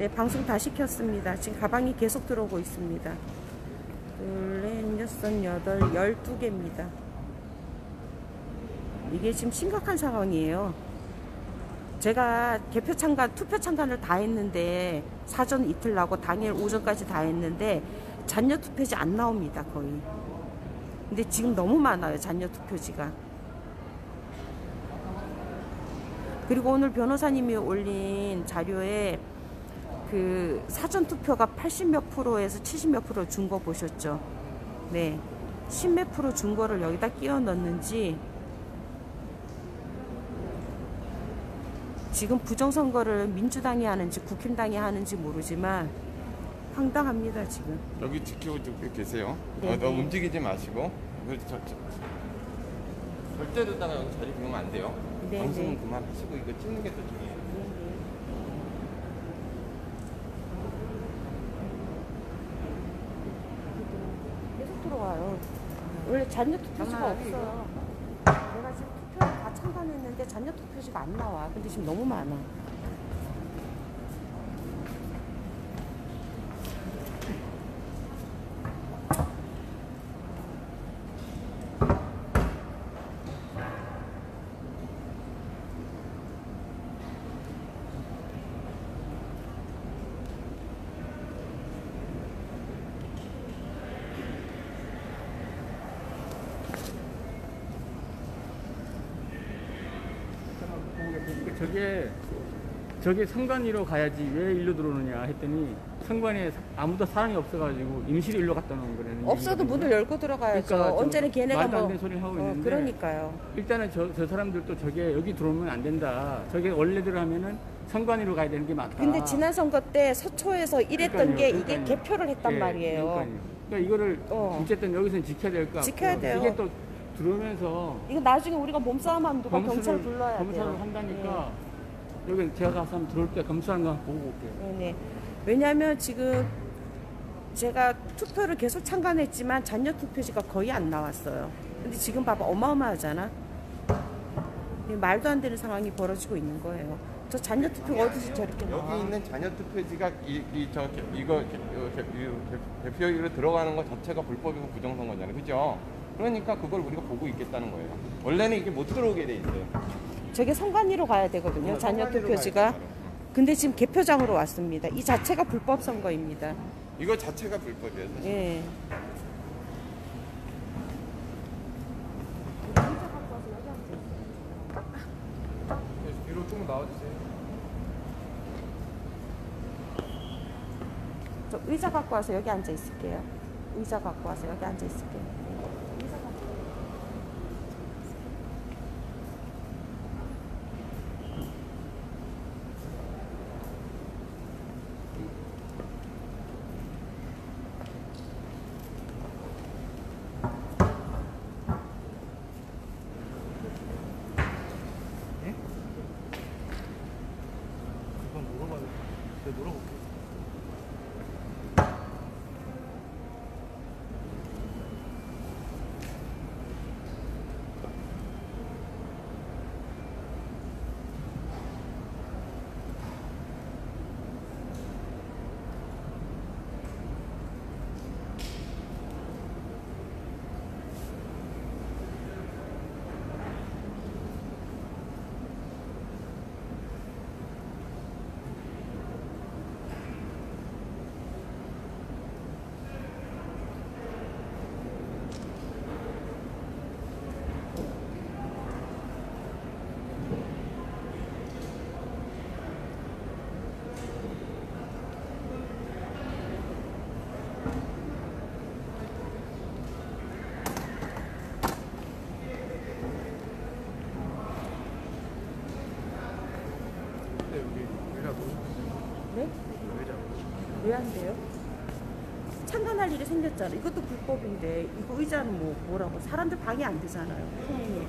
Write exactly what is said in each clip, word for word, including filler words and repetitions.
네, 방송 다 시켰습니다. 지금 가방이 계속 들어오고 있습니다. 둘, 넷, 여섯, 여덟, 열두 개입니다. 이게 지금 심각한 상황이에요. 제가 개표 참관, 투표 참관을 다 했는데, 사전 이틀 나고 당일 오전까지 다 했는데, 잔여 투표지 안 나옵니다, 거의. 근데 지금 너무 많아요, 잔여 투표지가. 그리고 오늘 변호사님이 올린 자료에 그 사전 투표가 팔십 몇 프로에서 칠십 몇 프로 준 거 보셨죠? 네. 십 몇 프로 준 거를 여기다 끼워 넣는지, 지금 부정선거를 민주당이 하는지 국힘당이 하는지 모르지만 황당합니다, 지금. 여기 지키고 계세요. 어, 너무 움직이지 마시고. 저, 저, 절대 듣다가 여기 자리 비우면 안 돼요. 네네. 방송은 그만하시고 이거 찍는 게 더 중요해요. 계속 들어와요. 원래 잔여 투표지가 없어요. 내가 지금 투표를 다 참관했는데 잔여 투표지가 안 나와. 근데 지금 너무 많아. 저게 저게 선관위로 가야지 왜 일로 들어오느냐 했더니 선관위에 아무도 사람이 없어가지고 임시로 일로 갔다 놓은 거라는 없어도 문을 열고 들어가야죠. 그러니까 언제는 걔네가 말도 안 뭐 되는 소리를 하고 어, 있는데 그러니까요. 일단은 저, 저 사람들도 저게 여기 들어오면 안 된다. 저게 원래대로 하면은 선관위로 가야 되는 게 맞다. 근데 지난 선거 때 서초에서 이랬던 그러니까요, 게 그러니까요. 이게 개표를 했단 예, 말이에요. 그러니까요. 그러니까 이거를 어. 어쨌든 여기서는 지켜야 될 것 같고 지켜야 돼요. 이게 또 들어오면서 이거 나중에 우리가 몸싸움하면 누가 경찰 불러야 돼요. 검사를 한다니까 여기 제가 가서 한번 들어올 때 검사하는 거 한번 보고 올게요. 네네. 왜냐하면 지금 제가 투표를 계속 참관했지만 잔여 투표지가 거의 안 나왔어요. 근데 지금 봐봐, 어마어마하잖아. 말도 안 되는 상황이 벌어지고 있는 거예요. 저 잔여 투표가 어디서 저렇게 나와? 여기 있는 잔여 투표지가 이, 이, 저, 이거, 대표로 들어가는 것 자체가 불법이고 부정선거잖아요. 그죠? 그러니까 그걸 우리가 보고 있겠다는 거예요. 원래는 이게 못 들어오게 돼 있어요. 저게 선관위로 가야 되거든요, 잔여 투표지가. 근데 지금 개표장으로 왔습니다. 이 자체가 불법 선거입니다. 이거 자체가 불법이에요. 사실. 예. 뒤로 좀 나와주세요. 저 의자 갖고 와서 여기 앉아 있을게요. 의자 갖고 와서 여기 앉아 있을게요. 내가 물어볼게. 네? 왜 안 돼요? 참관할 일이 생겼잖아. 이것도 불법인데 이거 의자는 뭐 뭐라고? 사람들 방해 안 되잖아요. 통행이.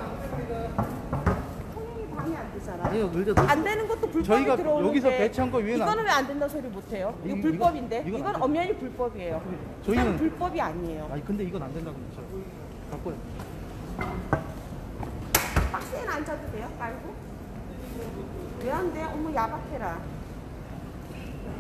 통행이 방해 안 되잖아. 아니요, 의자 안 되는 것도 불법이 저희가 들어오는데 여기서 배치한 거 위에는 이거는 안- 왜 안 된다 소리 못해요? 이거 이- 불법인데 이건- 이건 이건 안 엄연히 불법이에요. 저희는 이건 불법이 아니에요. 아니 근데 이건 안 된다고 그러죠. 갖고 박스에는 앉아도 돼요? 깔고? 왜 안 돼? 어머 야박해라.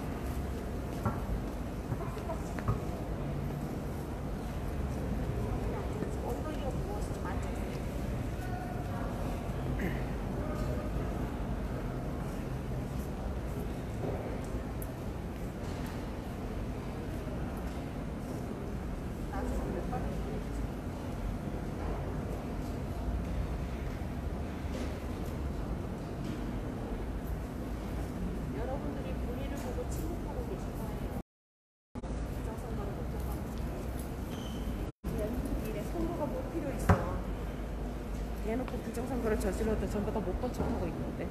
부정선거를 저질러도 전부 다 못 본 척하고 있는데.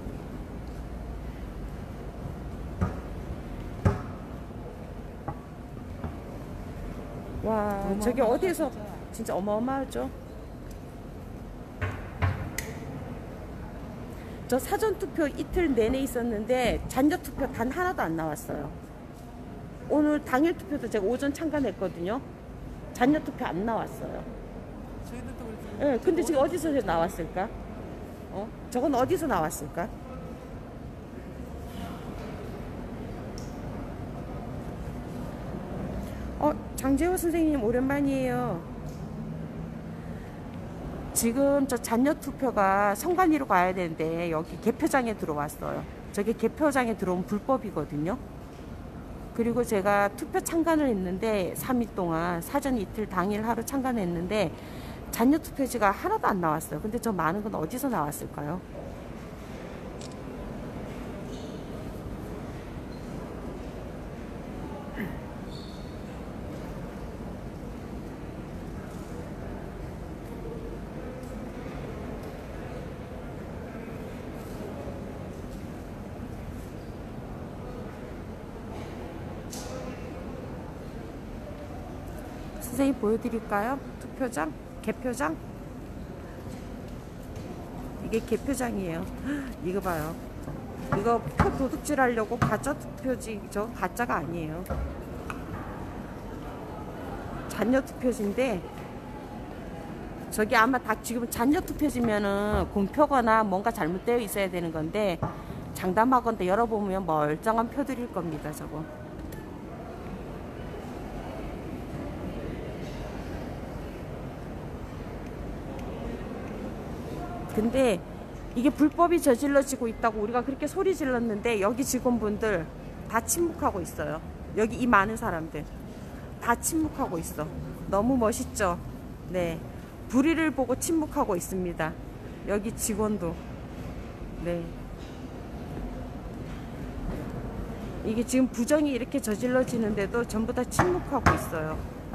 와, 저기 어디에서 진짜 어마어마하죠? 저 사전투표 이틀 내내 있었는데 잔여투표 단 하나도 안 나왔어요. 오늘 당일 투표도 제가 오전 참관했거든요. 잔여투표 안 나왔어요. 저희들도 그렇죠. 예, 근데 지금 어디서 나왔을까? 어? 저건 어디서 나왔을까? 어, 장재호 선생님 오랜만이에요. 지금 저 잔여 투표가 선관위로 가야 되는데 여기 개표장에 들어왔어요. 저게 개표장에 들어온 불법이거든요. 그리고 제가 투표 참관을 했는데 삼 일 동안 사전 이틀 당일 하루 참관했는데 잔여 투표지가 하나도 안 나왔어요. 근데 저 많은 건 어디서 나왔을까요? 선생님 보여드릴까요? 투표장? 개표장? 이게 개표장이에요. 이거 봐요. 이거 표 도둑질 하려고 가짜 투표지, 저 가짜가 아니에요. 잔여 투표지인데 저기 아마 다 지금 잔여 투표지면은 공표거나 뭔가 잘못되어 있어야 되는 건데 장담하건대 열어보면 멀쩡한 표들일 겁니다. 저거. 근데 이게 불법이 저질러지고 있다고 우리가 그렇게 소리 질렀는데 여기 직원분들 다 침묵하고 있어요. 여기 이 많은 사람들 다 침묵하고 있어. 너무 멋있죠? 네, 불의를 보고 침묵하고 있습니다. 여기 직원도. 네, 이게 지금 부정이 이렇게 저질러지는데도 전부 다 침묵하고 있어요.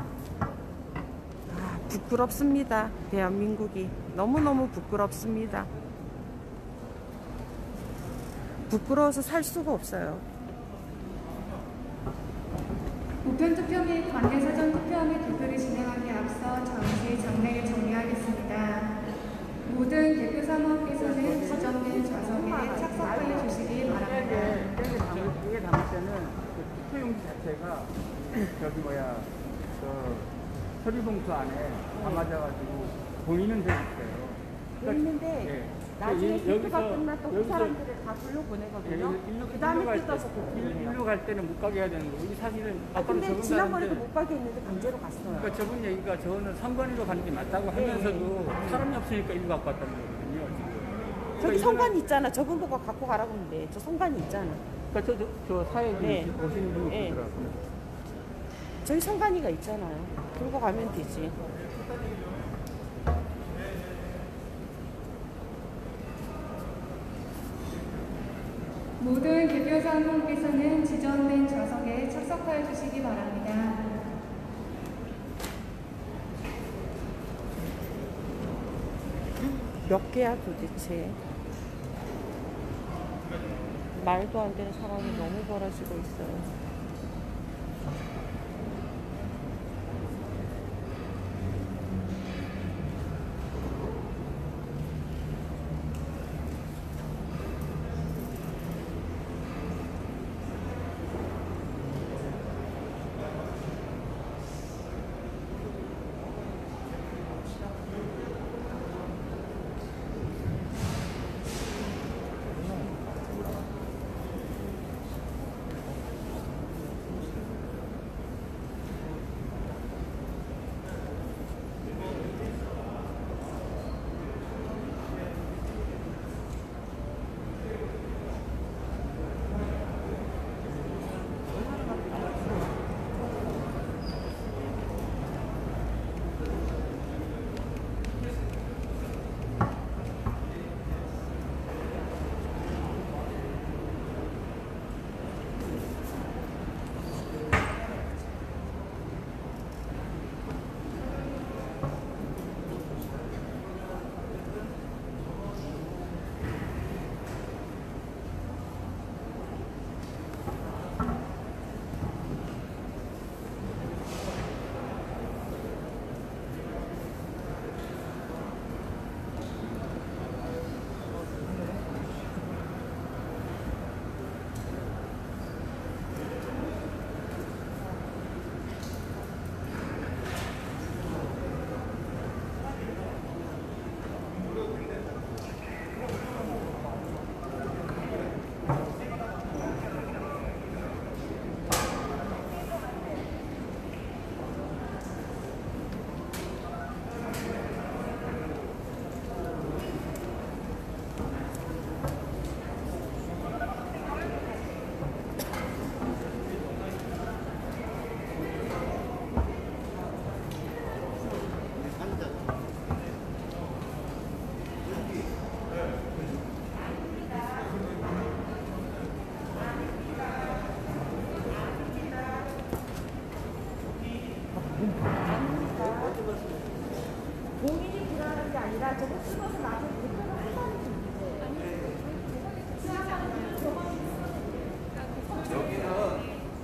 아, 부끄럽습니다. 대한민국이 너무너무 부끄럽습니다. 부끄러워서 살 수가 없어요. 우편투표 및 관계사전투표 및 투표를 진행하기에 앞서 잠시 장례를 정리하겠습니다. 모든 개표 사무원께서는 지정된 좌석에 착석하여 주시기 바랍니다. 이게 담을, 이게 담을 때는 그 투표용지 자체가 저기 뭐야 그 서류봉투 안에 담아져가지고 보이는 데 있어요. 있는데 예. 나중에 이- 개표가 여기서- 끝나 또 그 여기서- 사람들을 다 예, 불러보내거든요. 일로, 그 다음에 일로 갈 뜯어서 때, 보내요. 일로 갈 때는 못 가게 해야 되는 거고 이 사실은 아, 아까도 근데 저분 지난번에도 가는데 못 가게 했는데 강제로 갔어요. 그러니까 저분 얘기가 저는 선관위로 가는 게 맞다고 하면서도 사람이 없으니까 일로 갖고 왔다는 거거든요. 지금. 저기 그러니까 성관이 있잖아. 저분 보고 갖고 가라고 하는데 저 성관이 있잖아. 그러니까 저, 저, 저 사회에 네. 오시는 분이 네. 있더라고요. 저기 성관이가 있잖아요. 들고 가면 되지. 모든 개표 사무원께서는 지정된 좌석에 착석하여 주시기 바랍니다. 몇 개야 도대체? 말도 안 되는 상황이 너무 벌어지고 있어요.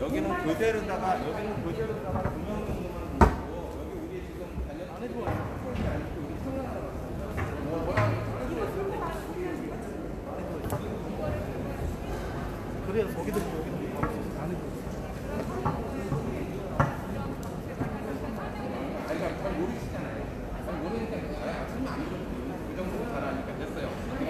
여기는 그대로다가 여기는 그대로다가 두 명 정도만 있고 여기 우리 지금 단연 안 해도 그래서 거기도 여기도 안 해도. 아니 잘 모르시잖아요. 잘 모르니까 잘 설명 안 해도 그 정도 잘 아니까 됐어요.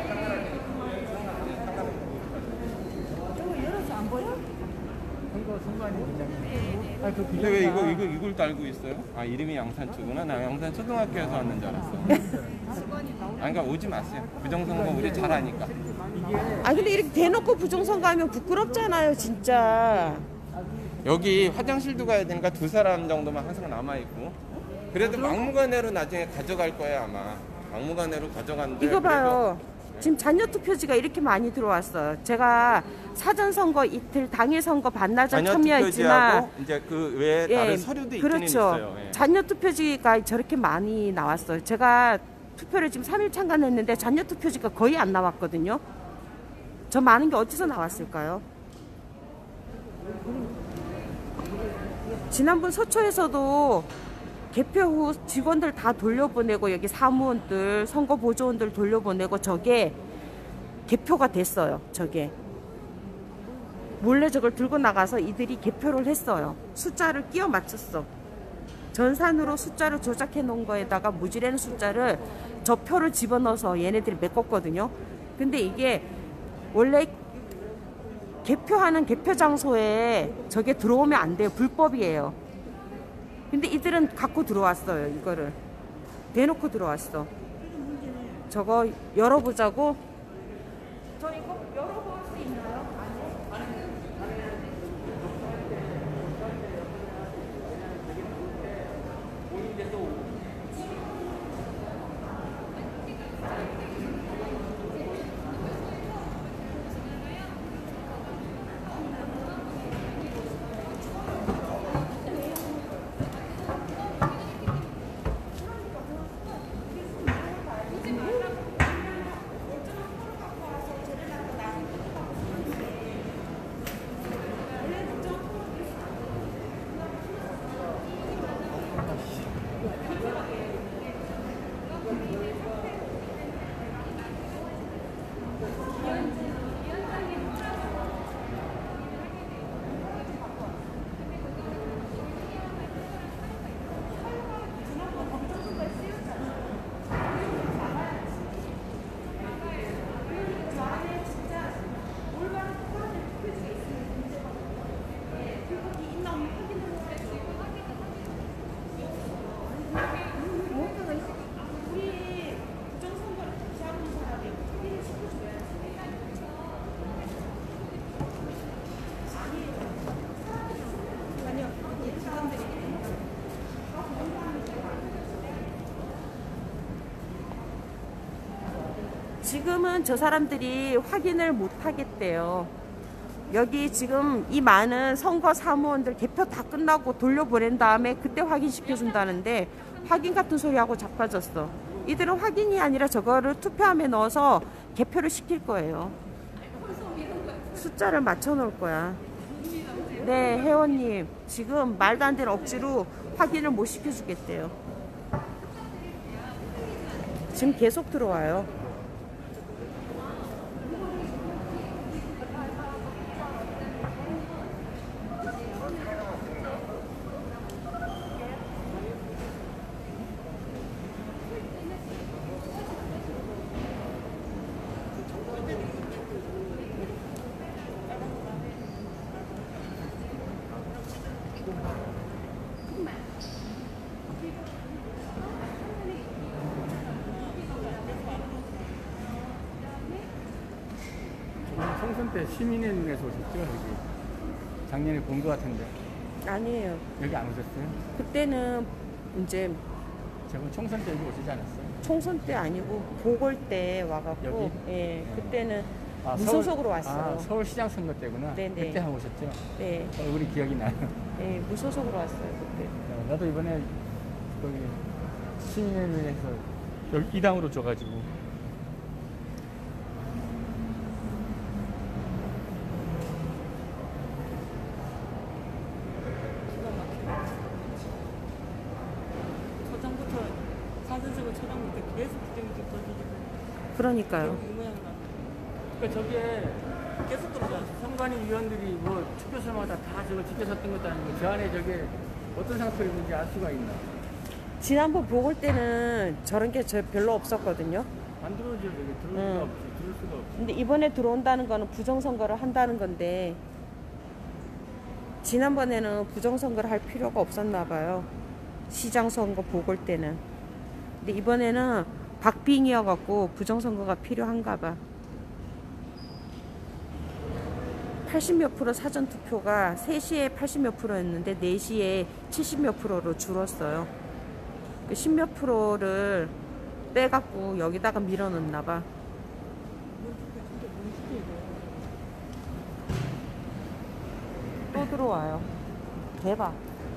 저거 열어서 안 보여? 선거 선관위 부장님. 아, 그 근데 왜 이거 이거 이걸 달고 있어요? 아 이름이 양산초구나. 나 양산 초등학교에서 왔는 줄 알았어. 아니 그러니까 오지 마세요. 부정선거 우리 잘 아니까. 아 근데 이렇게 대놓고 부정선거하면 부끄럽잖아요 진짜. 여기 화장실도 가야 되니까 두 사람 정도만 항상 남아 있고. 그래도 막무가내로 나중에 가져갈 거야 아마. 막무가내로 가져간대. 이거 봐요. 지금 잔여 투표지가 이렇게 많이 들어왔어요. 제가 사전 선거 이틀, 당일 선거 반나절 잔여 참여했지만 투표지하고 이제 그 외에 다른 서류도 있기는 그렇죠. 있어요. 예. 잔여 투표지가 저렇게 많이 나왔어요. 제가 투표를 지금 삼 일 참관했는데 잔여 투표지가 거의 안 나왔거든요. 저 많은 게 어디서 나왔을까요? 지난번 서초에서도 개표 후 직원들 다 돌려보내고 여기 사무원들, 선거보조원들 돌려보내고 저게 개표가 됐어요. 저게 몰래 저걸 들고 나가서 이들이 개표를 했어요. 숫자를 끼워 맞췄어. 전산으로 숫자를 조작해 놓은 거에다가 무지라는 숫자를 저 표를 집어넣어서 얘네들이 메꿨거든요. 근데 이게 원래 개표하는 개표 장소에 저게 들어오면 안 돼요. 불법이에요. 근데 이들은 갖고 들어왔어요. 이거를 대놓고 들어왔어. 저거 열어보자고. 저 이거 열어볼 수 있나요? 지금은 저 사람들이 확인을 못 하겠대요. 여기 지금 이 많은 선거 사무원들 개표 다 끝나고 돌려보낸 다음에 그때 확인시켜 준다는데 확인 같은 소리하고 자빠졌어. 이들은 확인이 아니라 저거를 투표함에 넣어서 개표를 시킬 거예요. 숫자를 맞춰 놓을 거야. 네, 회원님. 지금 말도 안 되는 억지로 확인을 못 시켜주겠대요. 지금 계속 들어와요. 총선 때 시민의 눈에서 오셨죠? 여기 작년에 본 것 같은데 아니에요. 여기 안 오셨어요? 그때는 이제 저번 총선 때 여기 오시지 않았어요? 총선 때 아니고 보궐 때 와갖고 여기? 예 그때는 아, 무소속으로 서울, 왔어요. 아, 서울시장 선거 때구나. 네네. 그때 한 오셨죠? 네, 얼굴이 기억이 나요. 예 무소속으로 왔어요 그때. 어, 나도 이번에 거기 시민의 눈에서 이 당으로 줘가지고 계속 부정이 좀 벌어지고 그러니까요. 이 모양은 안 그러니까 저게 계속 들어가요. 선관위 위원들이 뭐 투표소마다 다 저거 지켜섰던 것도 아니고 저 안에 저게 어떤 상태로 있는지 알 수가 있나? 지난번 보궐 때는 저런 게 저 별로 없었거든요. 안 들어오죠, 저게 들어올 응. 수가 없지, 들어올 수가 없지. 근데 이번에 들어온다는 거는 부정선거를 한다는 건데 지난번에는 부정선거를 할 필요가 없었나 봐요. 시장선거 보궐 때는. 근데 이번에는 박빙이어갖고 부정선거가 필요한가 봐. 팔십 몇 프로 사전투표가 세 시에 팔십 몇 프로였는데 네 시에 칠십 몇 프로로 줄었어요. 십 몇 프로를 빼갖고 여기다가 밀어넣나 봐. 또 들어와요. 대박.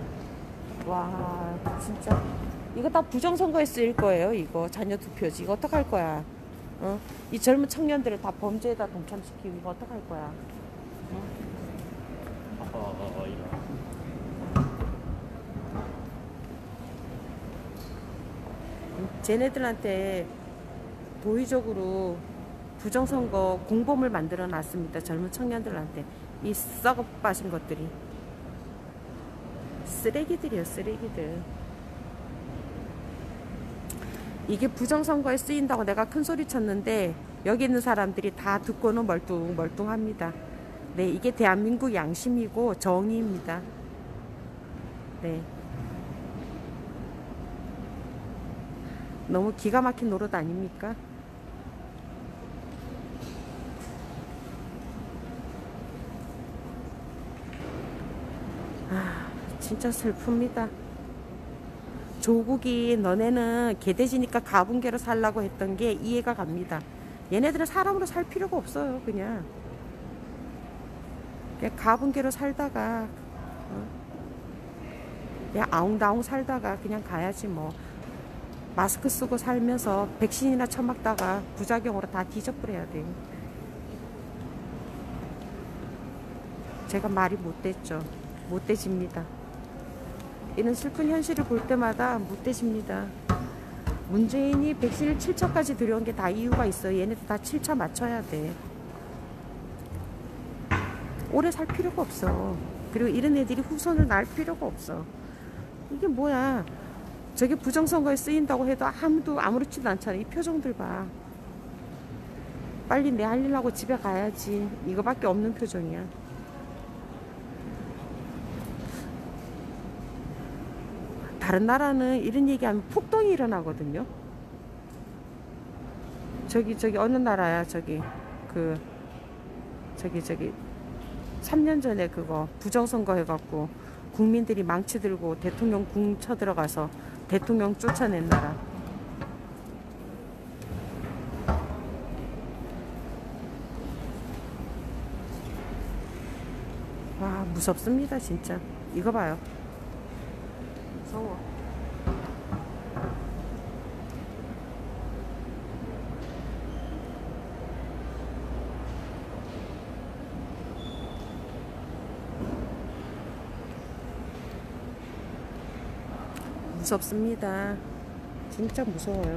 와, 진짜. 이거 다 부정선거에 쓰일 거예요, 이거. 자녀투표지. 이거 어떡할 거야. 어? 이 젊은 청년들을 다 범죄에다 동참시키고 이거 어떡할 거야. 어, 이런. 쟤네들한테 도의적으로 부정선거 공범을 만들어 놨습니다. 젊은 청년들한테. 이 썩어 빠진 것들이. 쓰레기들이요, 쓰레기들. 이게 부정선거에 쓰인다고 내가 큰 소리 쳤는데 여기 있는 사람들이 다 듣고는 멀뚱 멀뚱합니다. 네, 이게 대한민국 양심이고 정의입니다. 네. 너무 기가 막힌 노릇 아닙니까? 아, 진짜 슬픕니다. 조국이 너네는 개돼지니까 가분개로 살라고 했던 게 이해가 갑니다. 얘네들은 사람으로 살 필요가 없어요. 그냥 그냥 가분개로 살다가 어? 그냥 아웅다웅 살다가 그냥 가야지 뭐. 마스크 쓰고 살면서 백신이나 처맞다가 부작용으로 다 뒤져버려야 돼요. 제가 말이 못됐죠. 못돼집니다. 이런 슬픈 현실을 볼 때마다 못돼집니다. 문재인이 백신을 칠 차까지 들여온 게 다 이유가 있어요. 얘네들 다 칠 차 맞춰야 돼. 오래 살 필요가 없어. 그리고 이런 애들이 후손을 낳을 필요가 없어. 이게 뭐야. 저게 부정선거에 쓰인다고 해도 아무도 아무렇지도 않잖아. 이 표정들 봐. 빨리 내 할 일 하고 집에 가야지. 이거밖에 없는 표정이야. 다른 나라는 이런 얘기하면 폭동이 일어나거든요. 저기 저기 어느 나라야 저기 그 저기 저기 삼 년 전에 그거 부정선거 해갖고 국민들이 망치 들고 대통령 궁 쳐들어가서 대통령 쫓아낸 나라. 와, 무섭습니다 진짜. 이거 봐요. 무서워. 무섭습니다. 진짜 무서워요.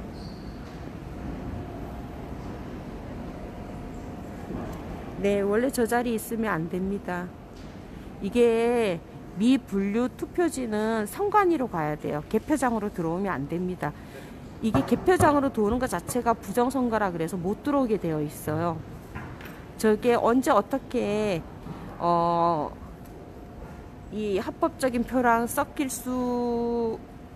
네, 원래 저 자리에 있으면 안 됩니다. 이게 미분류 투표지는 선관위로 가야 돼요. 개표장으로 들어오면 안 됩니다. 이게 개표장으로 들어오는 것 자체가 부정선거라 그래서 못 들어오게 되어 있어요. 저게 언제 어떻게 어, 이 합법적인 표랑 섞일 수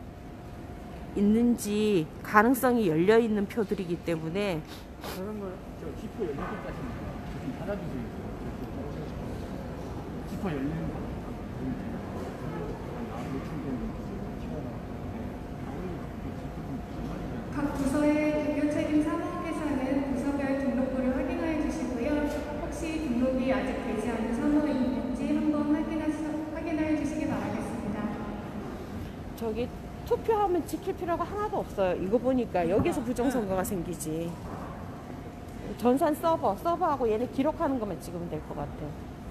있는지 가능성이 열려 있는 표들이기 때문에 저런 거저 지퍼 열릴 때까지 좀 받아주세요. 지퍼 열리는 거. 각 부서의 등교 책임 사무국에서는 부서별 등록부를 확인하여 주시고요. 혹시 등록이 아직 되지 않은 사무가 있는지 한번 확인하시, 확인하여 주시기 바라겠습니다. 저기 투표하면 지킬 필요가 하나도 없어요. 이거 보니까 여기서 부정선거가 생기지. 전산 서버, 서버하고 얘네 기록하는 것만 찍으면 될 것 같아.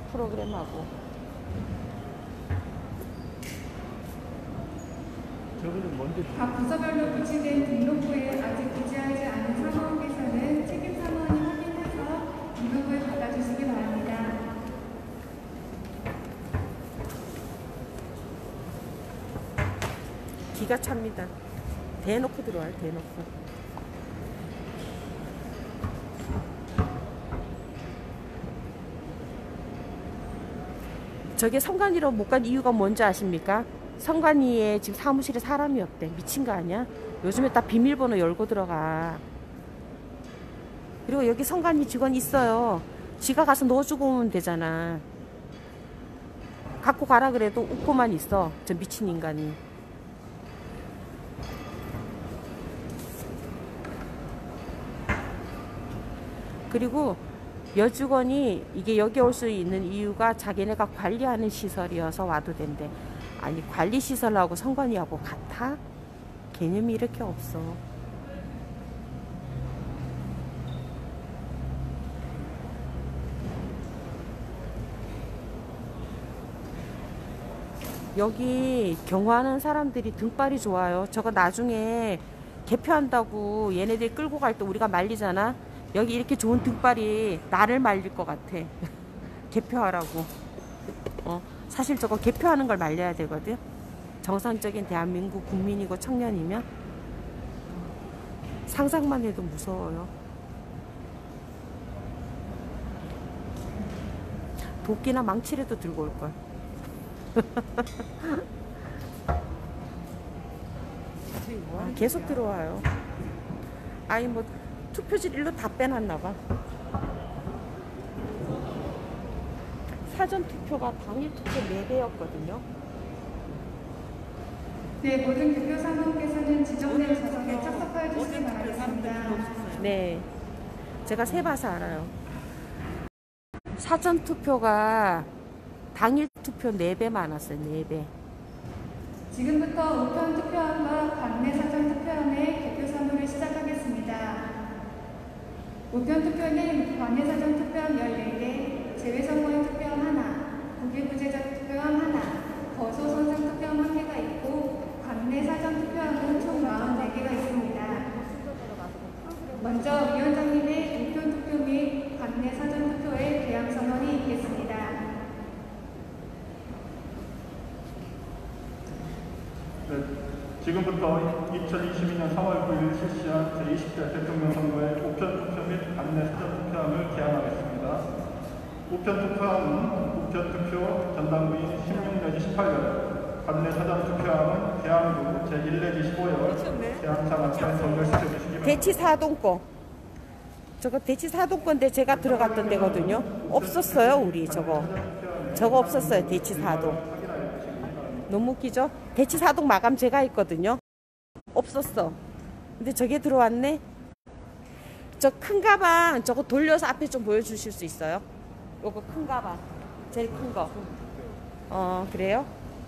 프로그램하고. 저 여기는 먼저 각 부서별로 비치된 등록부에 아직 기재하지 않은 사무원께서는 책임 사무원이 확인해서 등록을 받아주시기 바랍니다. 기가 찹니다. 대놓고 들어와요, 대놓고. 저게 성관이로 못 간 이유가 뭔지 아십니까? 성관이에 지금 사무실에 사람이 없대. 미친 거 아니야? 요즘에 다 비밀번호 열고 들어가. 그리고 여기 성관이 직원 있어요. 지가 가서 넣어주고 오면 되잖아. 갖고 가라 그래도 웃고만 있어. 저 미친 인간이. 그리고 여직원이 이게 여기 올 수 있는 이유가 자기네가 관리하는 시설이어서 와도 된대. 아니 관리 시설하고 성관이하고 같아? 개념이 이렇게 없어. 여기 경호하는 사람들이 등발이 좋아요. 저거 나중에 개표한다고 얘네들이 끌고 갈 때 우리가 말리잖아. 여기 이렇게 좋은 등발이 나를 말릴 것 같아. 개표하라고. 어, 사실 저거 개표하는 걸 말려야 되거든. 정상적인 대한민국 국민이고 청년이면. 상상만 해도 무서워요. 도끼나 망치라도 들고 올걸. 아, 계속 들어와요. 아니 뭐 투표지 일로 다 빼놨나봐. 사전투표가 당일 투표 네 배였거든요. 네, 모든 대표 사무원께서는 지정된 좌석에 착석하여 주시기 바라겠습니다. 네, 제가 세봐서 알아요. 사전투표가 당일 투표 네 배 많았어요. 네 배. 지금부터 우편 투표함과 관내 사전 투표함의 개표 사무를 시작하겠습니다. 우편 투표는 관내 사전 투표함 열네 개, 제외 선거인 투표함 하나, 국외부재자 투표함 하나, 거소 선상 투표함 한 개가 있고 관내 사전 투표함은 총 사십사 개가 있습니다. 먼저 위원장님의 우편 투표 및 관내 사전 투표의 개항 선언이 있겠습니다. 네, 지금부터 이천이십이 년 삼월 구일 실시한 제이십 대 대통령 선거의 우편 투표 및 관내 사전 투표함을 개항하겠습니다. 우편 투표함은 우편 투표 전당부인 십육 내지 십팔 열, 관내 사전 투표함은 개항 후 제일 내지 십오 열 개항상 앞에 선거시켜 주시기 바랍니다. 대치 사동권. 저거 대치 사동권인데 제가 들어갔던 데거든요. 없었어요, 우리 저거. 저거 없었어요, 대치 사동. 너무 웃기죠? 대치 사동 마감 제가 했거든요. 없었어. 근데 저게 들어왔네. 저 큰 가방 저거 돌려서 앞에 좀 보여주실 수 있어요? 요거 큰 가방 제일 큰 거. 어 그래요?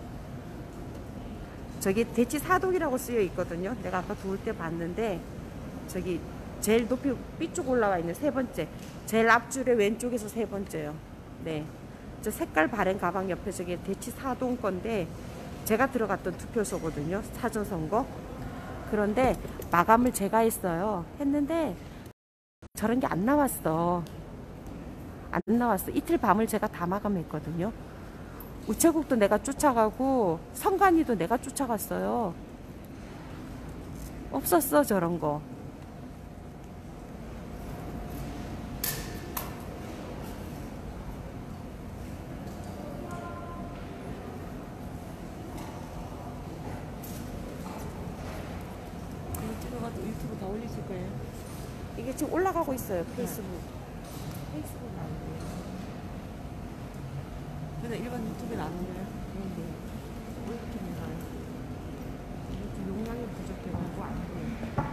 저기 대치 사동이라고 쓰여 있거든요. 내가 아까 들어올 때 봤는데 저기 제일 높이 삐쭉 올라와 있는 세 번째, 제일 앞줄의 왼쪽에서 세 번째요. 네, 저 색깔 바른 가방 옆에 저게 대치 사동 건데 제가 들어갔던 투표소거든요. 사전선거. 그런데 마감을 제가 했어요. 했는데 저런 게 안 나왔어. 안 나왔어. 이틀 밤을 제가 다 마감했거든요. 우체국도 내가 쫓아가고 성관이도 내가 쫓아갔어요. 없었어, 저런 거. 유튜브 다 올리실 거예요? 이게 지금 올라가고 있어요. 페이스북. 페이스북 나오고. 근데 일반 유튜브는 안 올려요? 네. 이렇게 나가요. 이렇게 용량이 부족해가지고 안 돼요.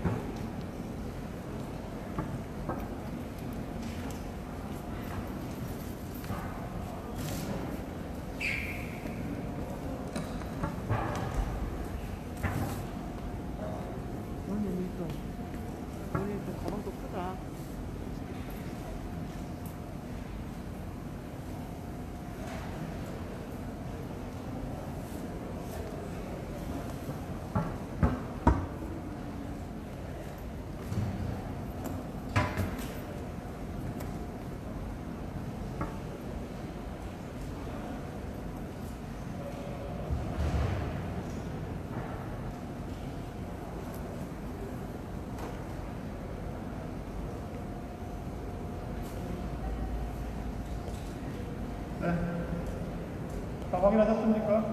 오늘 일도 오늘 일도 가방도 크다. 다 확인하셨습니까?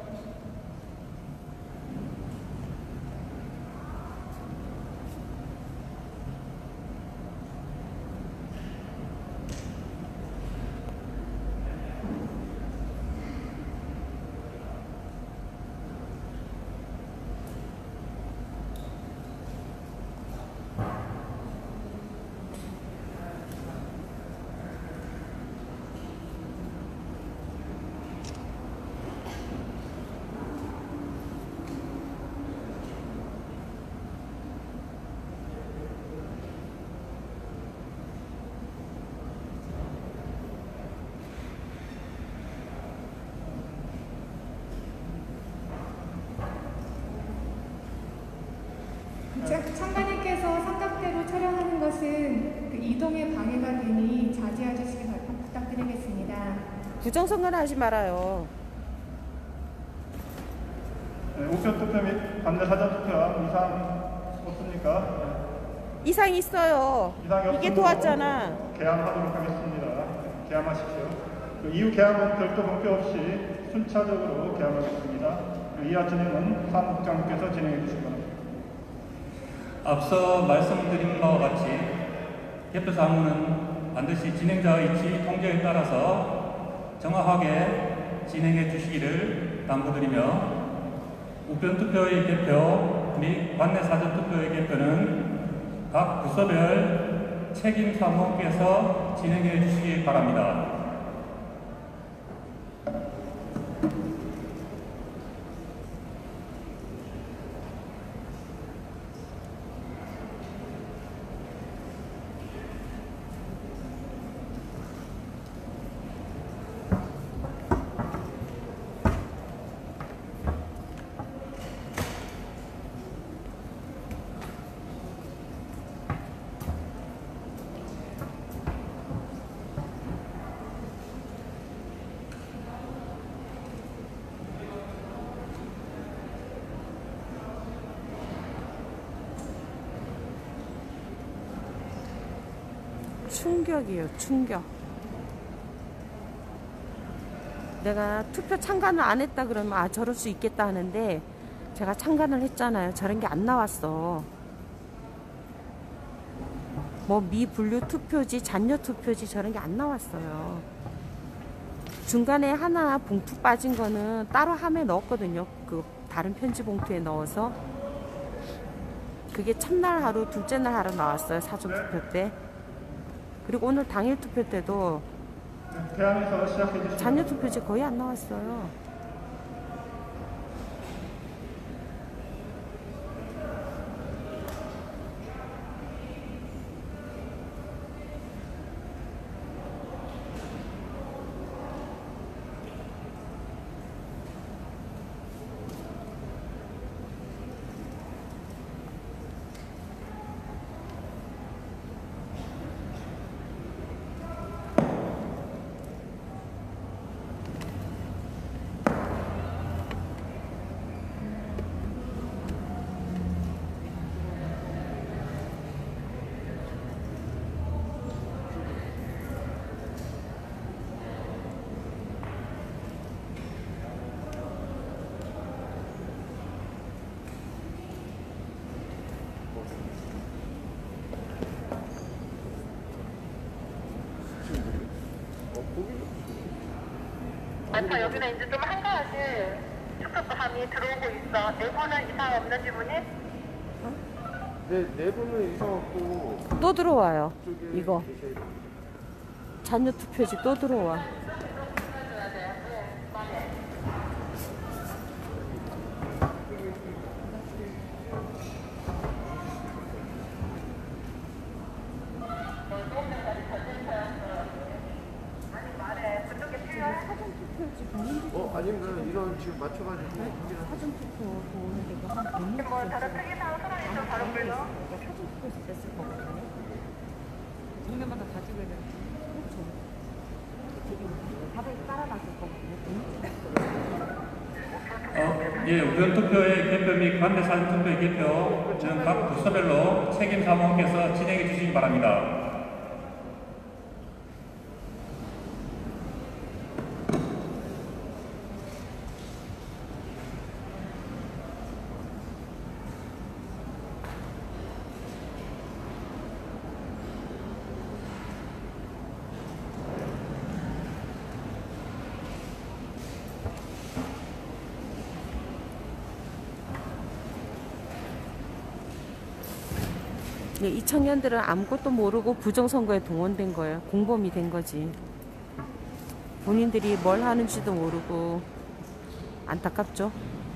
자- 참관인께서 삼각대로 촬영하는 것은 그 이동에 방해가 되니 자제해 주시기 바- 부탁드리겠습니다. 부정선거는 하지 말아요. 네, 우편 투표 및 반대 사전 투표함 이상 없습니까? 이상 있어요. 네, 이상이 이게 없으므로 도왔잖아. 개함하도록 하겠습니다. 개함하십시오. 그 이후 개함은 별도 공표 없이 순차적으로 개함하겠습니다. 그 이하 진행은 사무국장님께서 진행해 주시기 바랍니다. 앞서 말씀드린 바와 같이 개표 사무는 반드시 진행자의 지휘 통제에 따라서 정확하게 진행해 주시기를 당부드리며 우편 투표의 개표 및 관내 사전 투표의 개표는 각 부서별 책임 사무께서 진행해 주시기 바랍니다. 충격이에요, 충격. 내가 투표 참관을 안 했다 그러면 아 저럴 수 있겠다 하는데 제가 참관을 했잖아요. 저런 게 안 나왔어. 뭐 미분류 투표지, 잔여 투표지 저런 게 안 나왔어요. 중간에 하나 봉투 빠진 거는 따로 함에 넣었거든요. 그 다른 편지 봉투에 넣어서. 그게 첫날 하루, 둘째 날 하루 나왔어요. 사전 투표 때. 그리고 오늘 당일 투표 때도 네, 개함에서 시작해 주시기 잔여 바랍니다. 투표지 거의 안 나왔어요. 아빠 여기는 이제 좀 한가하게 투표함이 들어오고 있어. 내부는 이상 없는지 보니? 네, 내부는 이상 없고 또 들어와요. 쪽에 이거 계셔야 돼요. 잔여 투표지 또 들어와. 어, 아니면 이런 지금 맞춰가지고 확인을 사전 투표 보는 데가 한 백 명 뭐 다른 특이사항 소란이 좀 다른 걸로? 사전 투표에서 뺐을 거거든요. 동네마다 다 찍어야 돼. 그렇죠. 되게 바닥에 깔아놨을 거거든요. 어, 예, 우편 투표의 개표 및 관내 사전 투표의 개표는 각 부서별로 책임 사무께서 진행해 주시기 바랍니다. 이 청년들은 아무것도 모르고 부정선거에 동원된 거예요. 공범이 된 거지. 본인들이 뭘 하는지도 모르고 안타깝죠.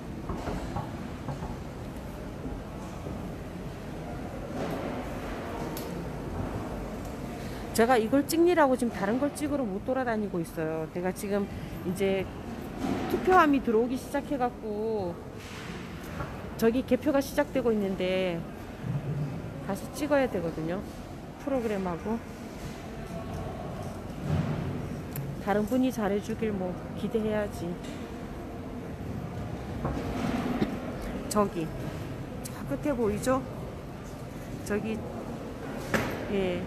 제가 이걸 찍느라고 지금 다른 걸 찍으러 못 돌아다니고 있어요. 내가 지금 이제 투표함이 들어오기 시작해갖고 저기 개표가 시작되고 있는데 다시 찍어야 되거든요. 프로그램하고 다른 분이 잘해주길 뭐 기대해야지. 저기 저 끝에 보이죠? 저기 예.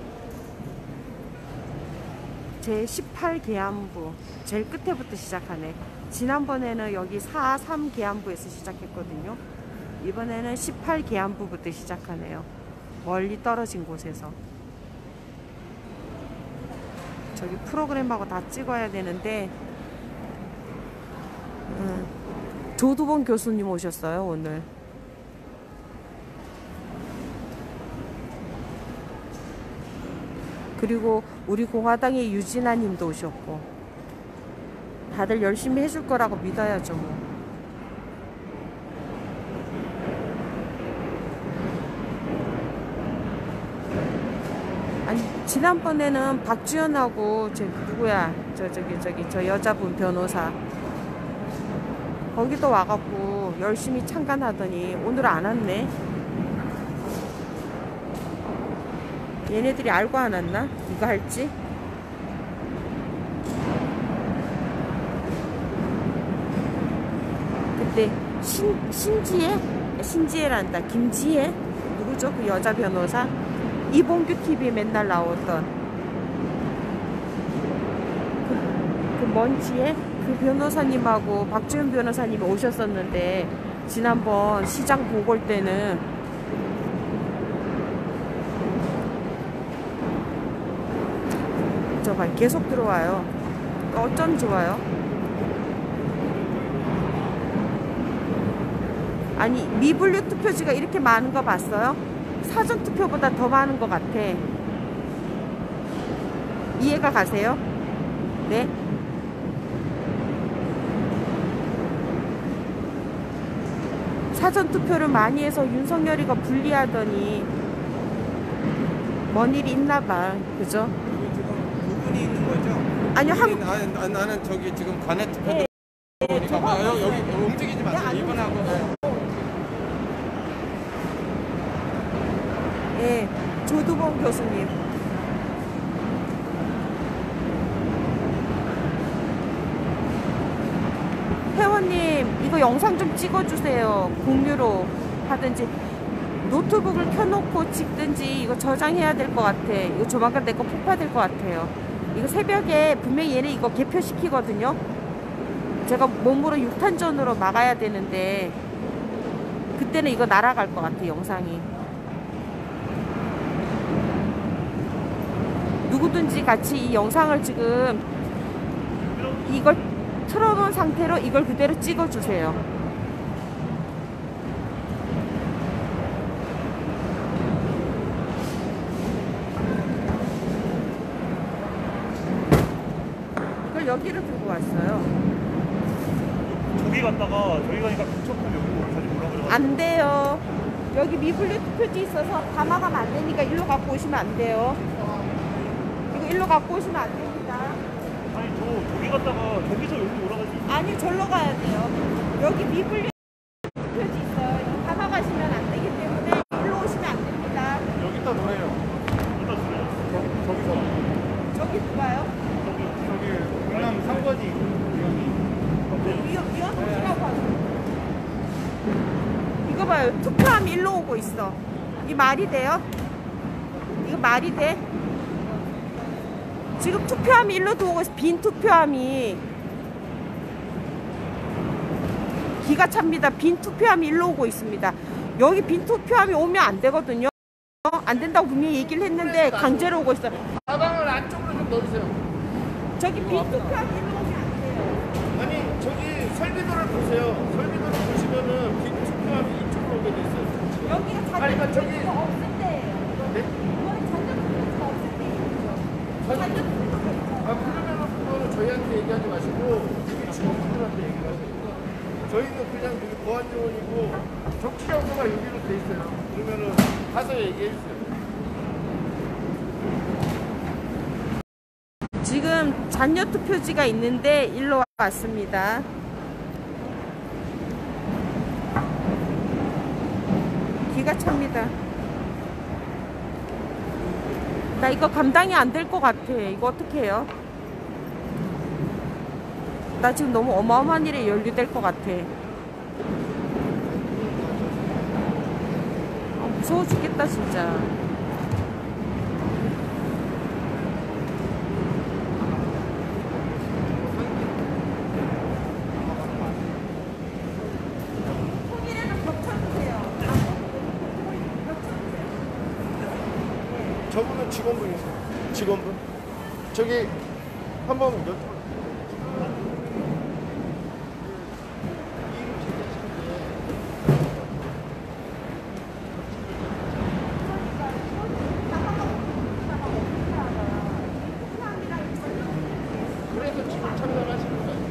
제십팔 계안부 제일 끝에부터 시작하네. 지난번에는 여기 사 삼 계안부에서 시작했거든요. 이번에는 십팔 계안부부터 시작하네요. 멀리 떨어진 곳에서. 저기 프로그램하고 다 찍어야 되는데 음, 조두봉 교수님 오셨어요 오늘. 그리고 우리 공화당의 유진아 님도 오셨고 다들 열심히 해줄 거라고 믿어야죠 뭐. 아니 지난번에는 박지연하고 저 누구야 저 저기 저기 저 여자분 변호사 거기도 와갖고 열심히 참관하더니 오늘 안 왔네. 얘네들이 알고 안 왔나? 이거 할지? 그때 신, 신지혜? 신지혜란다. 김지혜? 누구죠? 그 여자 변호사? 이봉규 티비에 맨날 나오던 그, 그 먼지혜? 그 변호사님하고 박지훈 변호사님이 오셨었는데 지난번 시장 보궐 때는 저 봐 계속 들어와요. 어쩜 좋아요? 아니 미분류 투표지가 이렇게 많은 거 봤어요? 사전 투표보다 더 많은 것 같아. 이해가 가세요? 네? 사전 투표를 많이 해서 윤석열이가 불리하더니 뭔 일이 있나 봐. 그죠? 부분이 있는 거죠? 아니요, 한 아, 아, 나는 저기 지금 간에 투표 네. 보니까 저거- 아, 여기, 여기 움직이지 마세요. 안 이분하고 네. 예, 조두봉 교수님. 회원님, 이거 영상 좀 찍어주세요. 공유로 하든지, 노트북을 켜놓고 찍든지, 이거 저장해야 될 것 같아. 이거 조만간 내 거 폭파될 것 같아요. 이거 새벽에 분명히 얘네 이거 개표시키거든요. 제가 몸으로 육탄전으로 막아야 되는데, 그때는 이거 날아갈 것 같아, 영상이. 누구든지 같이 이 영상을 지금 이걸 틀어놓은 상태로 이걸 그대로 찍어주세요. 이걸 여기로 들고 왔어요. 저기 갔다가 저기 가니까 근처편 여기로 다시 올라가려고. 안 돼요. 여기 미분류 투표지 있어서 담아가면 안 되니까 일로 갖고 오시면 안 돼요. 이거 일로 갖고 오시면 안 됩니다. 아니 저 저기 갔다가 저기서 여기로 올라갈 수 있어. 아니, 절로 가야 돼요. 여기 미분류 투표지 있어요. 이거 담아가시면 안 되기 때문에 일로 오시면 안 됩니다. 여기다 놓아요. 일단 그래요. 저, 저기서. 저기 누가요? 저기 저기 강남 상권이 위험, 위험하시라고 하죠. 이거 봐요. 투표함이 일로 오고 있어. 이 말이 돼요? 이거 말이 돼? 지금 투표함이 일로 들어오고 있어. 빈 투표함이. 기가 찹니다. 빈 투표함이 일로 오고 있습니다. 여기 빈 투표함이 오면 안 되거든요. 안 된다고 분명히 얘기를 했는데 강제로 오고 있어요. 가방을 안쪽으로 좀 넣으세요. 저기 빈 투표함이 일로 오면 안 돼요. 아니 저기 설비도를 보세요. 설비도를 보시면은 빈 투표함이 이쪽으로 오게 돼 있어요. 여기가 아니, 그러니까 자기 저기- 투표가 없을 때예요. 네? 저희는 그냥 여기 보안요원이고 정치연구가 여기로 돼 있어요. 그러면은 가서 얘기해 주세요. 지금 잔여 투표지가 있는데 일로 왔습니다. 기가 찹니다. 나 이거 감당이 안 될 것 같아. 이거 어떻게 해요? 나 지금 너무 어마어마한 일에 연루될 것 같아. 아, 무서워 죽겠다 진짜. 저분은 직원분이세요. 직원분. 저기 한번 여쭤. 그래서 지금 참여하시는 거예요.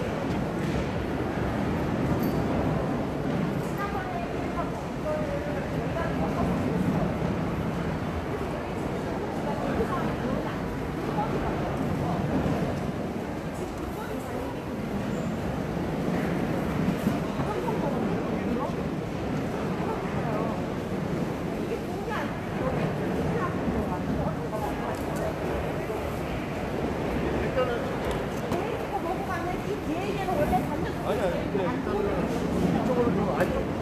아니 아니 근데 일단은 이쪽으로 좀 안쪽.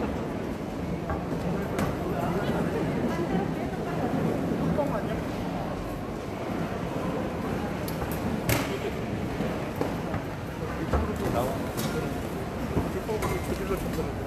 이쪽으로 좀 나와. 불법으로 저질러 준다는.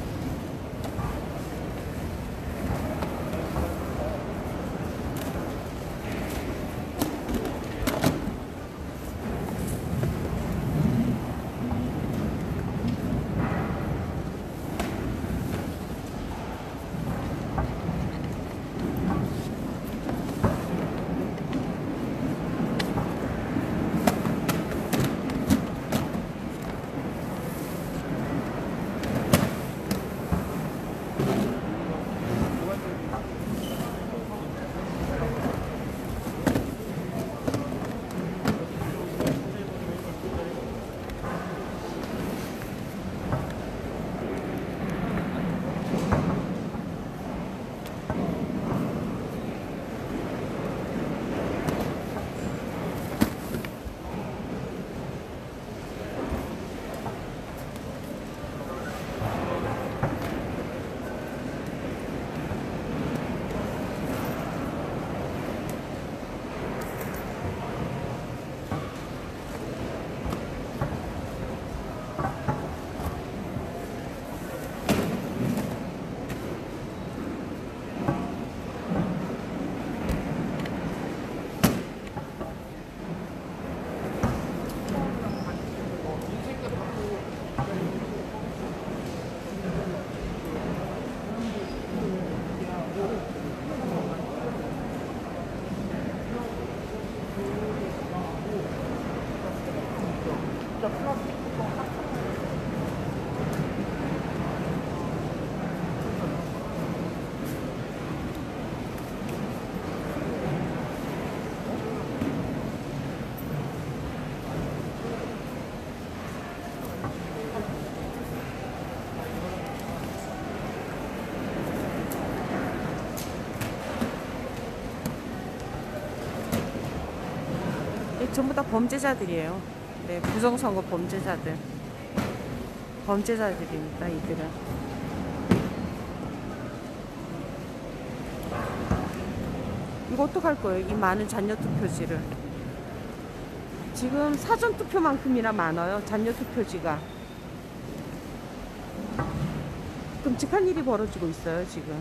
전부 다 범죄자들이에요. 네, 부정선거 범죄자들. 범죄자들입니다, 이들은. 이거 어떡할 거예요? 이 많은 잔여 투표지를. 지금 사전 투표만큼이나 많아요, 잔여 투표지가. 끔찍한 일이 벌어지고 있어요, 지금.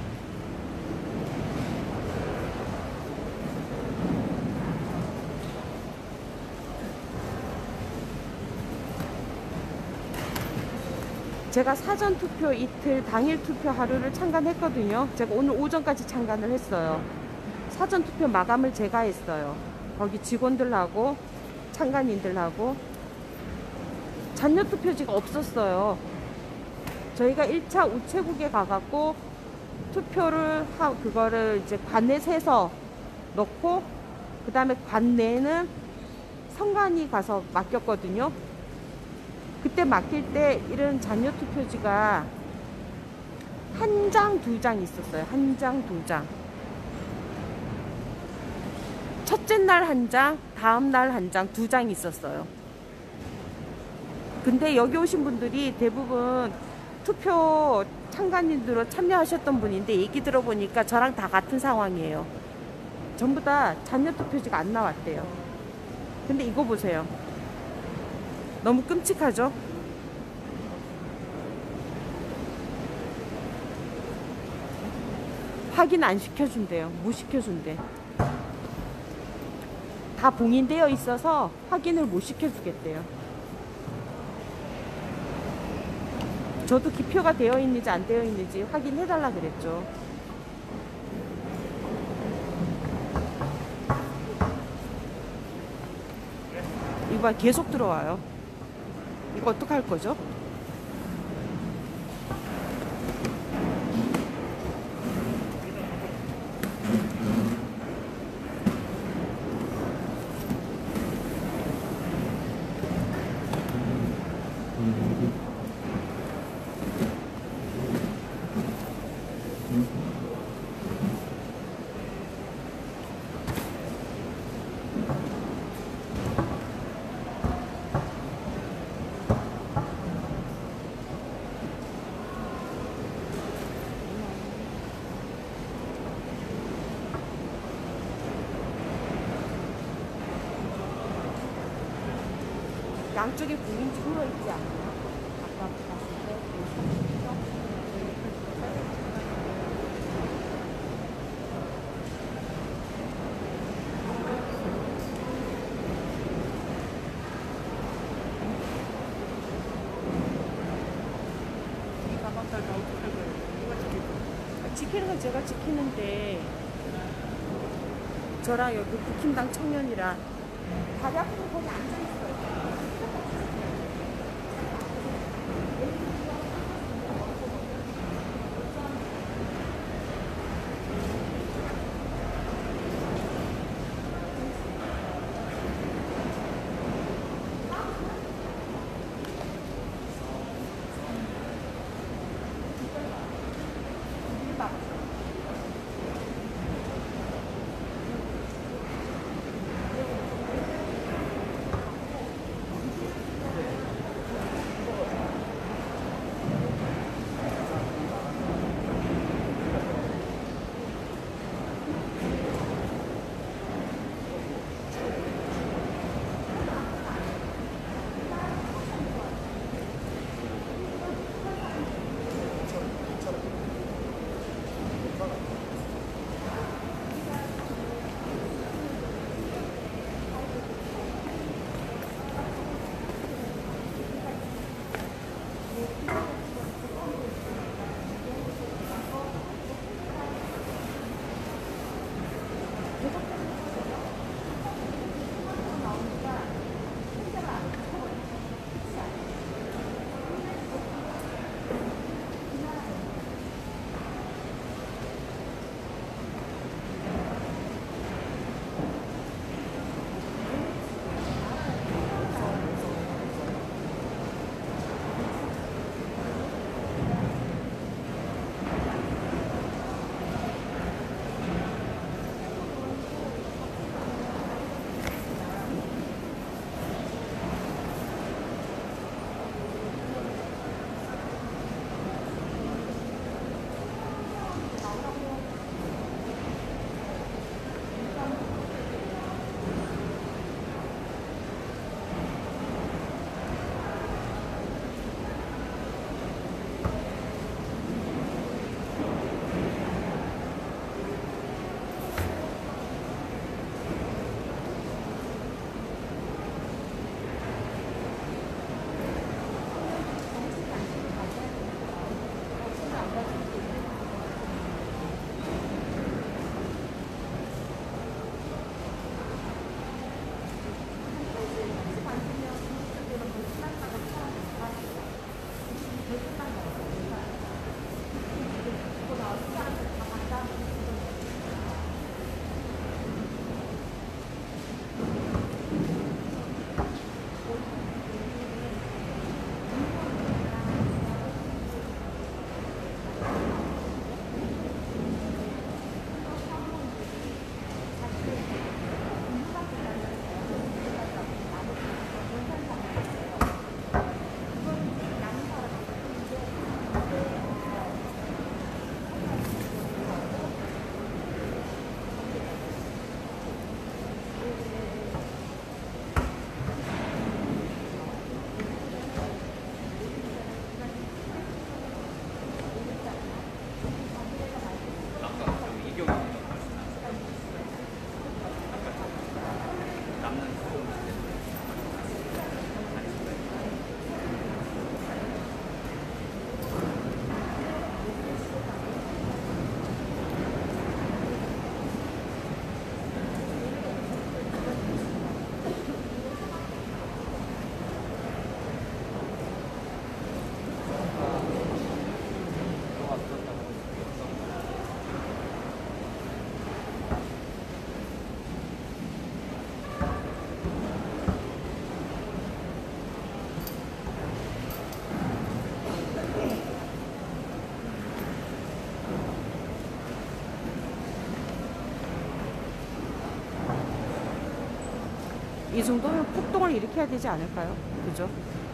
제가 사전투표 이틀, 당일 투표 하루를 참관했거든요. 제가 오늘 오전까지 참관을 했어요. 사전투표 마감을 제가 했어요. 거기 직원들하고 참관인들하고 잔여 투표지가 없었어요. 저희가 일 차 우체국에 가갖고 투표를 하, 그거를 이제 관내 세서 넣고, 그 다음에 관내는 선관위 가서 맡겼거든요. 그때 맡길 때 이런 잔여 투표지가 한 장, 두 장 있었어요. 한 장, 두 장. 첫째 날 한 장, 다음 날 한 장, 두 장 있었어요. 근데 여기 오신 분들이 대부분 투표 참관인으로 참여하셨던 분인데, 얘기 들어보니까 저랑 다 같은 상황이에요. 전부 다 잔여 투표지가 안 나왔대요. 근데 이거 보세요. 너무 끔찍하죠? 확인 안 시켜준대요. 못 시켜준대. 다 봉인되어 있어서 확인을 못 시켜주겠대요. 저도 기표가 되어 있는지 안 되어 있는지 확인해달라 그랬죠. 이거 봐, 계속 들어와요. 이거 어떡할 거죠? 양쪽에 봉인지 흘러있지 않아요? 아까 봤을 때. 지키는 건 제가 지키는데, 저랑 여기 국힘당 청년이랑 다리 앞으로 거기 앉아있어요. 이 정도면 폭동을 일으켜야 되지 않을까요? 그죠?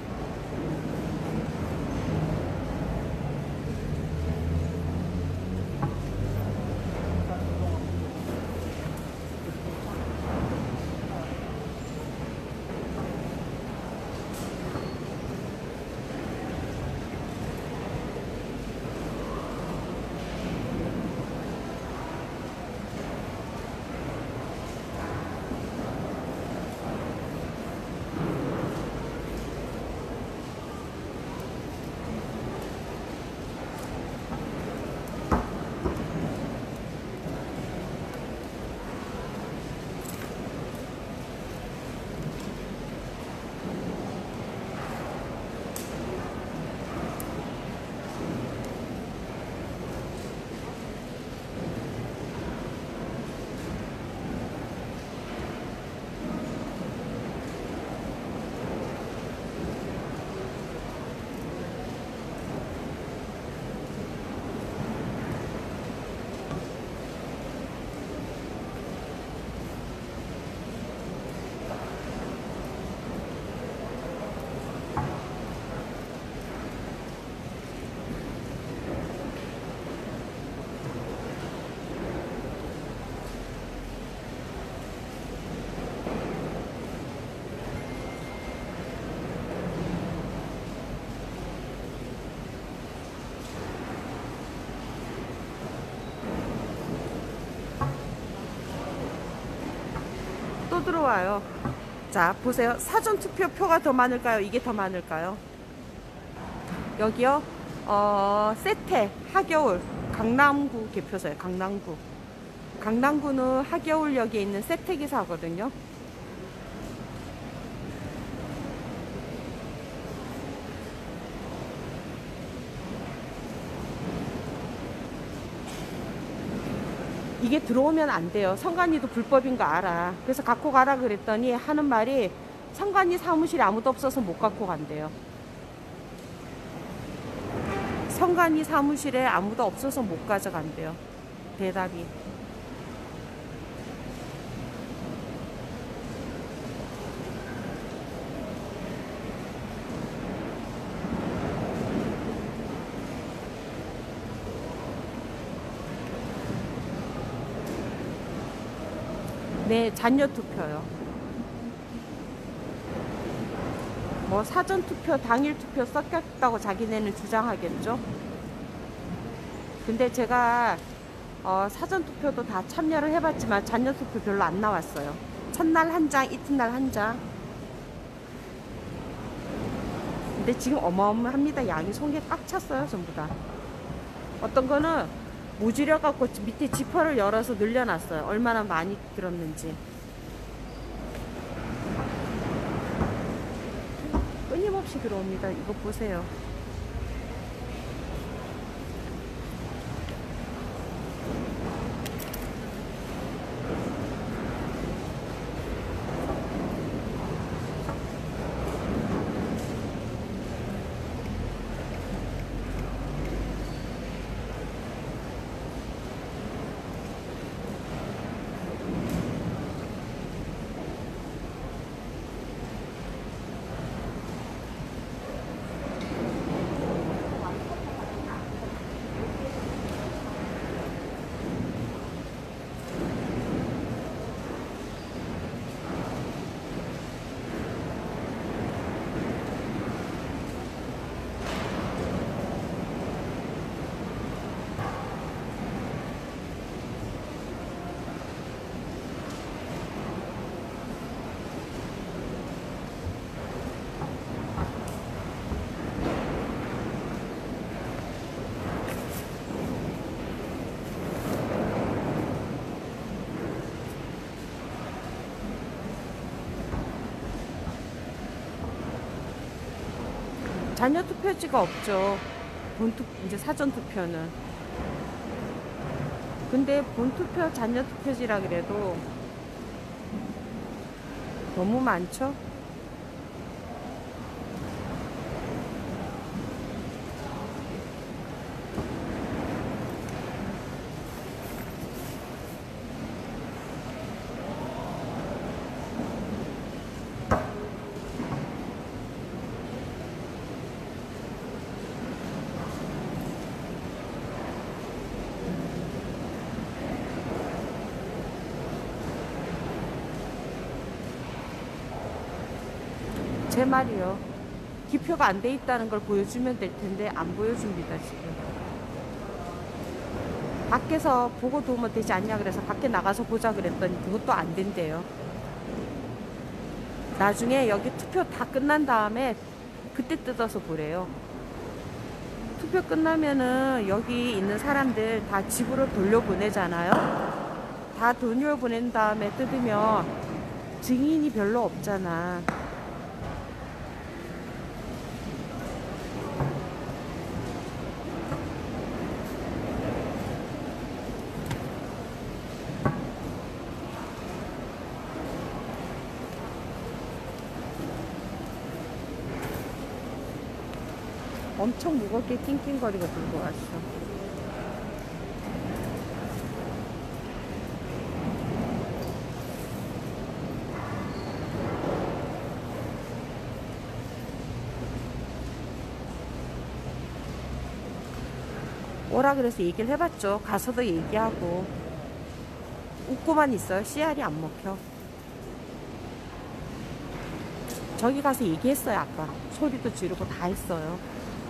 또 들어와요. 자, 보세요. 사전투표 표가 더 많을까요? 이게 더 많을까요? 여기요. 어, 세태, 하겨울, 강남구 개표소예요. 강남구. 강남구는 하겨울역에 있는 세태기사거든요. 이게 들어오면 안 돼요. 선관위도 불법인 거 알아. 그래서 갖고 가라 그랬더니 하는 말이 선관위 사무실에 아무도 없어서 못 갖고 간대요. 선관위 사무실에 아무도 없어서 못 가져간대요. 대답이. 네, 잔여 투표요. 뭐 사전 투표, 당일 투표 섞였다고 자기네는 주장하겠죠. 근데 제가 어, 사전 투표도 다 참여를 해봤지만 잔여 투표 별로 안 나왔어요. 첫날 한 장, 이튿날 한 장. 근데 지금 어마어마합니다. 양이 손에 꽉 찼어요, 전부 다. 어떤 거는 모지려 갖고 밑에 지퍼를 열어서 늘려놨어요. 얼마나 많이 들었는지. 끊임없이 들어옵니다. 이거 보세요. 잔여 투표지가 없죠. 본투 이제 사전 투표는. 근데 본투표 잔여 투표지라 그래도 너무 많죠? 제 말이요. 기표가 안 돼 있다는 걸 보여주면 될 텐데 안 보여줍니다 지금. 밖에서 보고 도우면 되지 않냐 그래서 밖에 나가서 보자 그랬더니 그것도 안 된대요. 나중에 여기 투표 다 끝난 다음에 그때 뜯어서 보래요. 투표 끝나면은 여기 있는 사람들 다 집으로 돌려보내잖아요. 다 돌려보낸 다음에 뜯으면 증인이 별로 없잖아. 엄청 무겁게 낑낑거리고 들고 왔어. 오라 그래서 얘기를 해봤죠. 가서도 얘기하고. 웃고만 있어요. 씨알이 안 먹혀. 저기 가서 얘기했어요 아까. 소리도 지르고 다 했어요.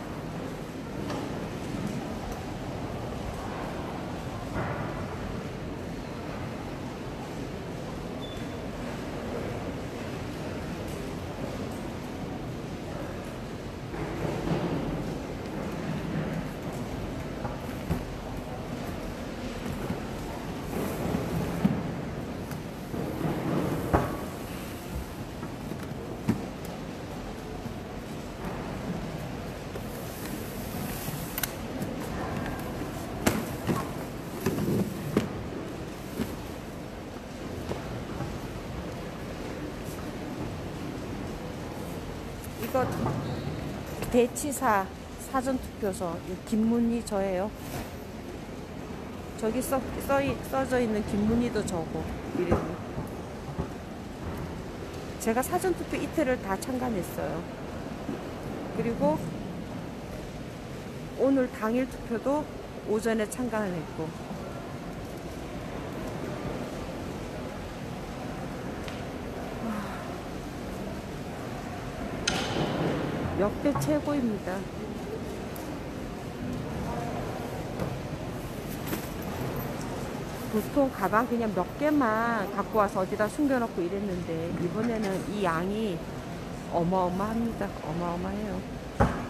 이거 대치사 사전투표소 김문희 저예요. 저기 써, 써, 써져 있는 김문희도 저고 이름이. 제가 사전투표 이틀을 다 참관했어요. 그리고 오늘 당일 투표도 오전에 참관을 했고. 역대 최고입니다. 보통 가방 그냥 몇 개만 갖고 와서 어디다 숨겨놓고 이랬는데 이번에는 이 양이 어마어마합니다. 어마어마해요.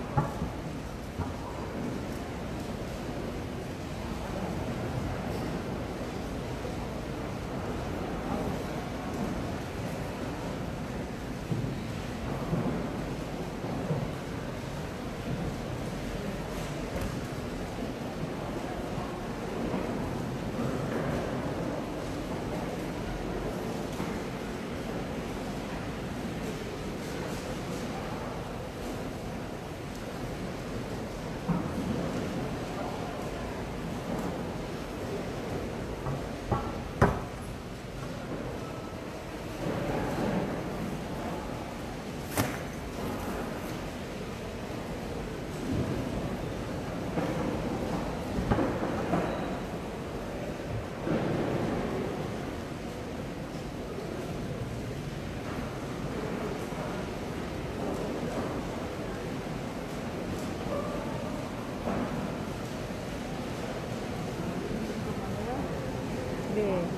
네.